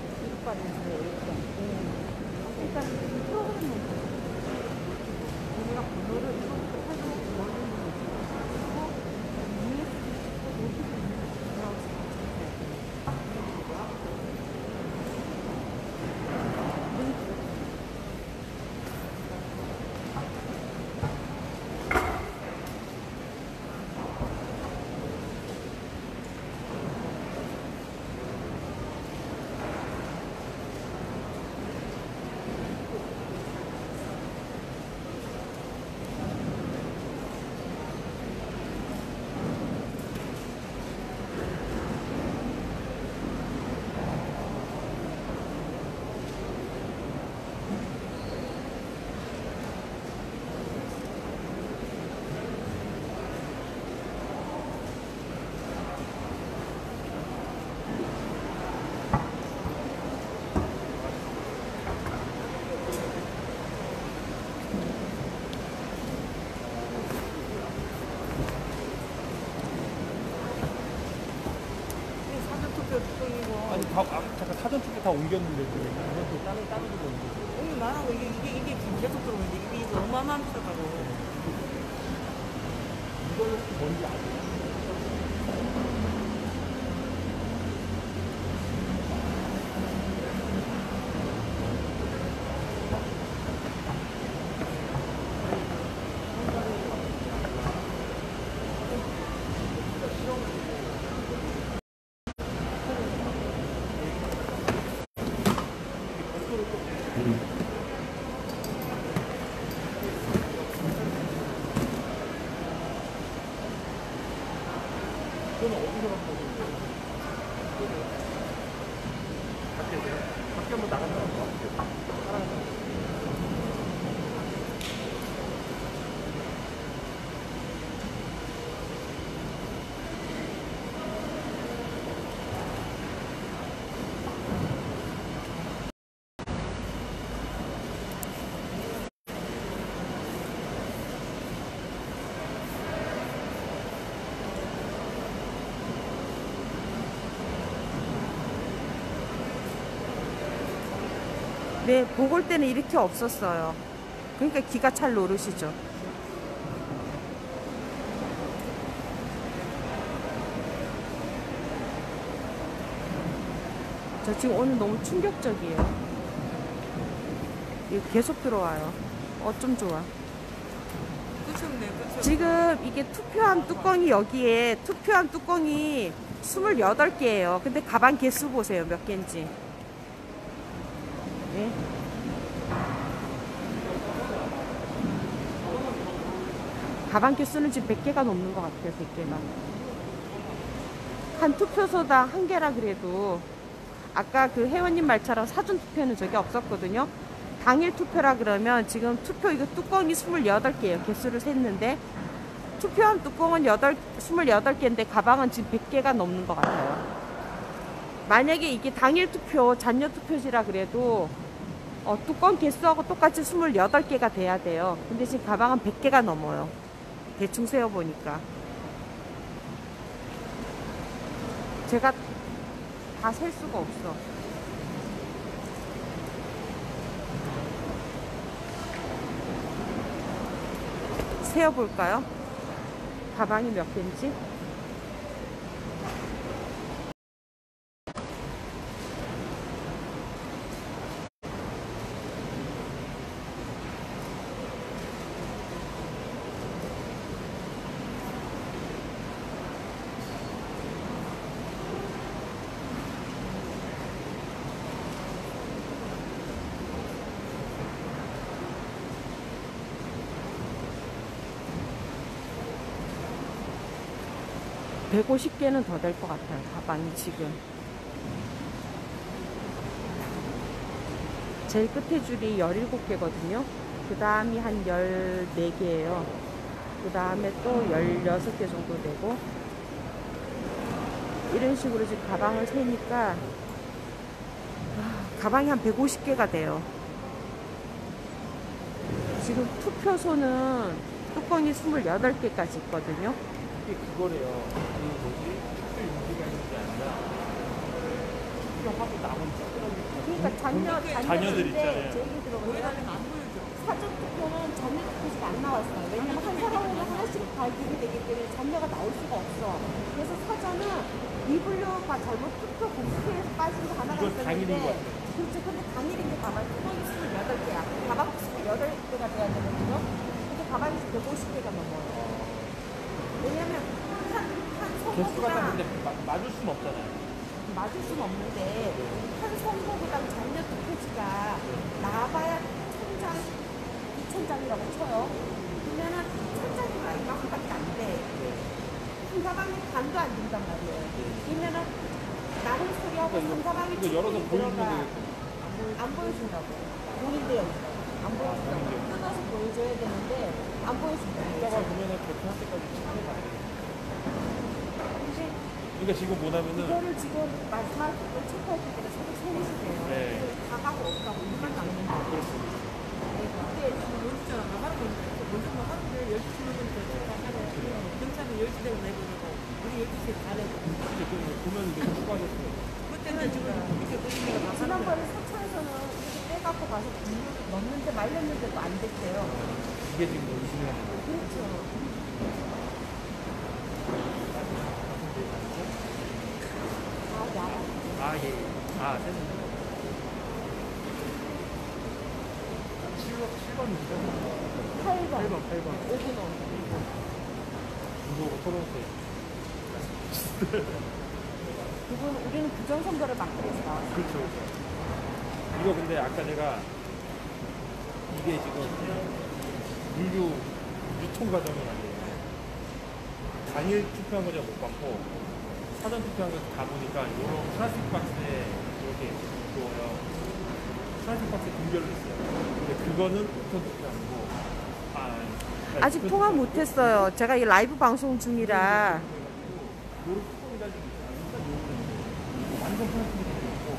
일단 프로그램은 우리가 번호를 다, 아, 잠깐 사전 투표 다 옮겼는데 그건 또 다른 다른 데로 옮겼어. 오늘 나라고 이게 이게 이게 지금 계속 들어오는데 이게 이거 어마어마한 비싸다고. 이걸로 뭔지 아세요? 그거는 어디서 갖고 오신 거예요? 밖에서요? 밖에 한번 나갔다 왔어. 네, 보궐 때는 이렇게 없었어요. 그러니까 기가 찰 노릇이죠. 저 지금 오늘 너무 충격적이에요. 이거 계속 들어와요. 어쩜 좋아. 끝이 없네, 끝이 없네. 지금 이게 투표함 뚜껑이 여기에 투표함 뚜껑이 스물여덟 개예요. 근데 가방 개수 보세요. 몇 개인지. 네. 가방 개수는 지금 백 개가 넘는 것 같아요. 백 개가. 한 투표소당 한 개라 그래도 아까 그 회원님 말처럼 사전 투표는 저게 없었거든요. 당일 투표라 그러면 지금 투표 이거 뚜껑이 스물여덟 개예요. 개수를 셌는데 투표함 뚜껑은 스물여덟 개인데 가방은 지금 백 개가 넘는 것 같아요. 만약에 이게 당일 투표 잔여 투표지라 그래도 어, 뚜껑 개수하고 똑같이 스물여덟 개가 돼야 돼요. 근데 지금 가방은 백 개가 넘어요. 대충 세어보니까. 제가 다 셀 수가 없어. 세어볼까요? 가방이 몇 개인지? 백오십 개는 더 될 것 같아요. 가방이 지금. 제일 끝에 줄이 열일곱 개거든요. 그 다음이 한 열네 개예요. 그 다음에 또 열여섯 개 정도 되고 이런 식으로 지금 가방을 세니까 가방이 한 백오십 개가 돼요. 지금 투표소는 뚜껑이 스물여덟 개까지 있거든요. 이게 그거래요. 그 뭐지? 투표 용지가 있는 게 아니라 투표하고 남은 찌끄러기. 그러니까 잔여, 자녀들 있잖아요. 제 얘기 들어보세요. 사전 투표는 잔여 투표지가 안 나왔어요. 왜냐면 한 사람으로 하나씩 발급이 되기 때문에 잔여가 나올 수가 없어. 그래서 사전은 이 분류가 잘못 투표 공표에서 빠진 거 하나가 이건 당일인 것 있었는데 같아요. 그렇죠. 근데 당일인데 가방이 뚜껑이 스물여덟 개야. 가방 스물여덟 개가 돼야 되거든요. 근데 가방이 백오십 개가 넘어요. 왜냐면 한, 한 개수가 다 선거구당 근데 마- 맞을 수는 없잖아요. 맞을 수는 없는데 한 선거구당 잔여 투표지가 나와봐야 천 장, 이천 장이라고 쳐요. 그러면은 천 장이가 이만큼밖에 안 돼. 한 가방에 반도 안 된단 말이에요. 그러면은 나름 소리하고 한 가방에 이거 열어서 보여주면 들어가. 되겠다. 안 보여준다고. 보인대요. 안 보여준다고. 뜯어서 보여줘야 되는데 안 보여준다고. 이따가 보면은 개표할 때까지 체크해봐야 돼. 근데 그러니까 지금 뭐냐면은 이거를 지금 마지막 또 체크할 때가 새벽 세, 네 시대요. 네. 다 가고 없다고 일만 남는 거. 그렇습니다. 그때 모르잖아. 나 하는 건데. 먼저 뭐 하는데 열두 시 넘으면 다 하래. 경찰은 열 시 되면 내보내고 우리 열두 시에 다 내고. 이제 그 보면 이제 추가됐어요. 그때는 지난번에 서초에서는 이렇게 빼갖고 가서 물 넣는데 말렸는데도 안 됐대요. 이게 지금 의심이 하는 거예요. 그렇죠. 아, 예. 아, 됐네. 칠 번, 칠 번이죠? 팔 번. 팔 번, 팔 번. 오 분 오. 무거워, 초록색. 그분 우리는 부정선거를 막기 위해서 나왔어요. 그렇죠, 그렇죠. 이거 근데 아까 내가 이게 지금 물류 유통 과정이 아니에요. 당일 투표한 거 제가 못 받고 사전 투표한 거 가보니까 이런 플라스틱 박스에 이렇게 두어요. 플라스틱 박스에 분별을 했어요. 근데 그거는 우편 투표 아니고 아, 아직 우편 통화 투표 못했어요. 제가 이 라이브 방송 중이라. 요렇게 뚜껑이 달린 게 있어요. 완전 플라스틱이 있고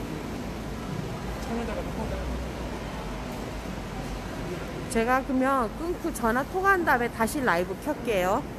창에다가 뚜껑 달린 제가 그러면 끊고 전화 통화한 다음에 다시 라이브 켤게요.